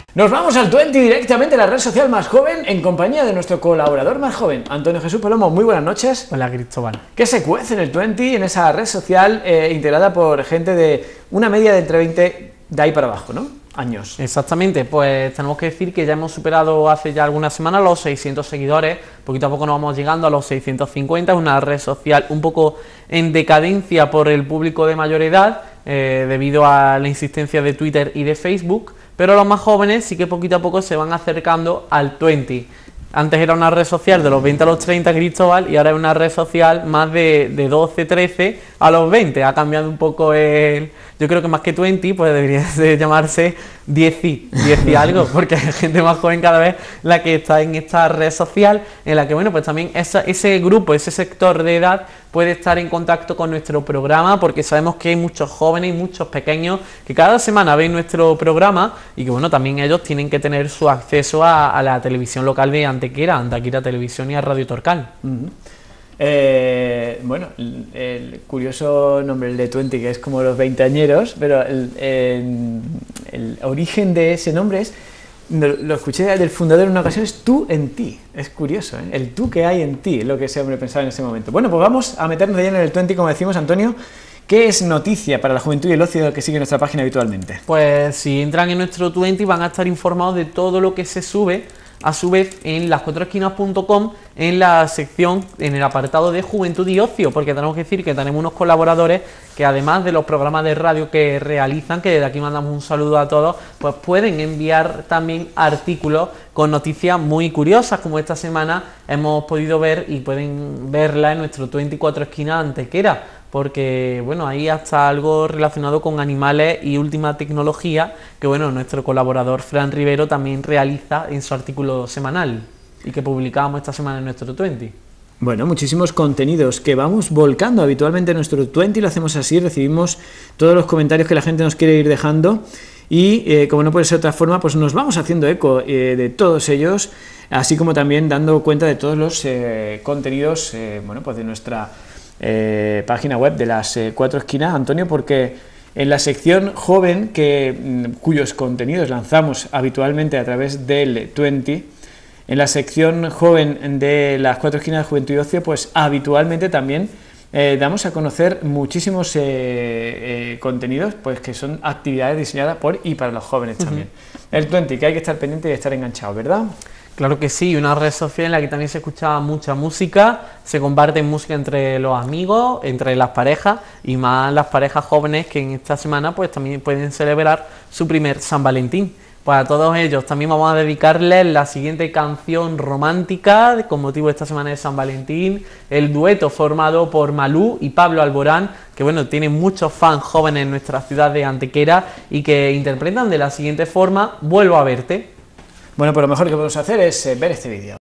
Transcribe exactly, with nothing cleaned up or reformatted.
Nos vamos al veinte directamente, la red social más joven, en compañía de nuestro colaborador más joven, Antonio Jesús Palomo. Muy buenas noches. Hola, Cristóbal. ¿Qué se cuece en el veinte, en esa red social eh, integrada por gente de una media de entre veinte de ahí para abajo, ¿no? Años. Exactamente, pues tenemos que decir que ya hemos superado hace ya algunas semanas los seiscientos seguidores, poquito a poco nos vamos llegando a los seiscientos cincuenta, es una red social un poco en decadencia por el público de mayor edad, eh, debido a la insistencia de Twitter y de Facebook, pero los más jóvenes sí que poquito a poco se van acercando al veinte. Antes era una red social de los veinte a los treinta, Cristóbal, y ahora es una red social más de, de doce, trece a los veinte. Ha cambiado un poco el... Yo creo que más que veinte, pues debería de llamarse diez y, diez y algo, porque hay gente más joven cada vez la que está en esta red social, en la que, bueno, pues también esa, ese grupo, ese sector de edad puede estar en contacto con nuestro programa, porque sabemos que hay muchos jóvenes y muchos pequeños que cada semana ven nuestro programa y que, bueno, también ellos tienen que tener su acceso a, a la televisión local de Antequera, Antequera Televisión y a Radio Torcal. Uh-huh. Eh, bueno, el, el curioso nombre, el de veinte, que es como los veinteañeros, pero el, el, el origen de ese nombre es, lo escuché del fundador en una ocasión, es tú en ti. Es curioso, ¿eh? El tú que hay en ti, es lo que ese hombre pensaba en ese momento. Bueno, pues vamos a meternos ya en el veinte, como decimos, Antonio. ¿Qué es noticia para la juventud y el ocio que sigue nuestra página habitualmente? Pues si entran en nuestro veinte van a estar informados de todo lo que se sube, a su vez, en las cuatro esquinas punto com, en la sección, en el apartado de Juventud y Ocio, porque tenemos que decir que tenemos unos colaboradores que, además de los programas de radio que realizan, que desde aquí mandamos un saludo a todos, pues pueden enviar también artículos con noticias muy curiosas, como esta semana hemos podido ver y pueden verla en nuestro veinticuatro esquinas Antequera, porque, bueno, ahí hasta algo relacionado con animales y última tecnología, que, bueno, nuestro colaborador Fran Rivero también realiza en su artículo semanal y que publicamos esta semana en nuestro veinte. Bueno, muchísimos contenidos que vamos volcando habitualmente en nuestro veinte, y lo hacemos así, recibimos todos los comentarios que la gente nos quiere ir dejando y, eh, como no puede ser de otra forma, pues nos vamos haciendo eco eh, de todos ellos, así como también dando cuenta de todos los eh, contenidos, eh, bueno, pues de nuestra Eh, página web de las eh, cuatro esquinas, Antonio, porque en la sección joven, que, cuyos contenidos lanzamos habitualmente a través del veinte, en la sección joven de las cuatro esquinas de Juventud y Ocio, pues habitualmente también eh, damos a conocer muchísimos eh, eh, contenidos, pues que son actividades diseñadas por y para los jóvenes también. Uh-huh. El veinte, que hay que estar pendiente y estar enganchado, ¿verdad? Claro que sí, una red social en la que también se escucha mucha música, se comparte música entre los amigos, entre las parejas y más las parejas jóvenes que en esta semana pues también pueden celebrar su primer San Valentín. Pues a todos ellos también vamos a dedicarles la siguiente canción romántica con motivo de esta semana de San Valentín, el dueto formado por Malú y Pablo Alborán, que, bueno, tiene muchos fans jóvenes en nuestra ciudad de Antequera y que interpretan de la siguiente forma: Vuelvo a verte. Bueno, pues lo mejor que podemos hacer es eh, ver este vídeo.